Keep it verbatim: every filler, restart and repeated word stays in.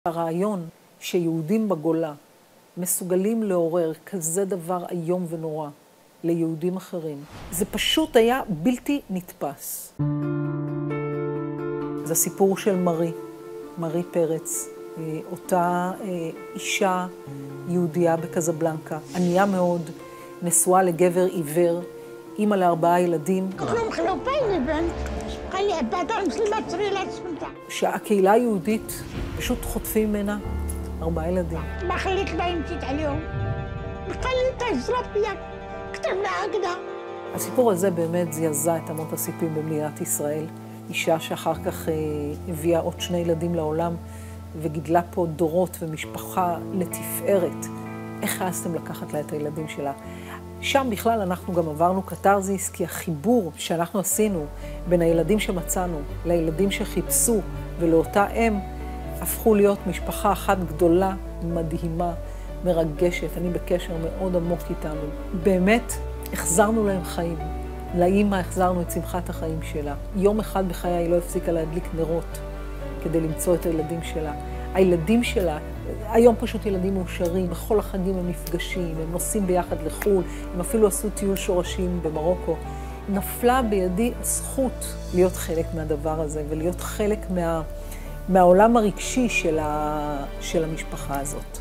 הרעיון שיהודים בגולה מסוגלים לעורר כזה דבר איום ונורא ליהודים אחרים, זה פשוט היה בלתי נתפס. זה הסיפור של מרי, מרי פרץ, אותה אישה יהודייה בקזבלנקה, ענייה מאוד, נשואה לגבר עיוור, אימא לארבעה ילדים. שהקהילה היהודית פשוט חוטפים ממנה ארבעה ילדים. ما خليت لهم جيت عليهم قال لي انت زربيك كتبنا عقدها. הסיפור הזה באמת זעזע את אמות הסיפים במדינת ישראל. אישה שאחר כך אה, הביאה עוד שני ילדים לעולם וגידלה פה דורות ומשפחה לתפארת. איך העזתם לקחת לה את הילדים שלה? שם בכלל אנחנו גם עברנו קטרזיס, כי החיבור שאנחנו עשינו בין הילדים שמצאנו לילדים שחיפשו ולאותה אם, הפכו להיות משפחה אחת גדולה, מדהימה, מרגשת. אני בקשר מאוד עמוק איתנו. באמת, החזרנו להם חיים. לאמא החזרנו את שמחת החיים שלה. יום אחד בחיי היא לא הפסיקה להדליק נרות כדי למצוא את הילדים שלה. הילדים שלה, היום פשוט ילדים מאושרים, בכל החגים הם נפגשים, הם נוסעים ביחד לחול, הם אפילו עשו טיול שורשים במרוקו. נפלה בידי הזכות להיות חלק מהדבר הזה ולהיות חלק מה... מהעולם הרגשי של, ה... של המשפחה הזאת.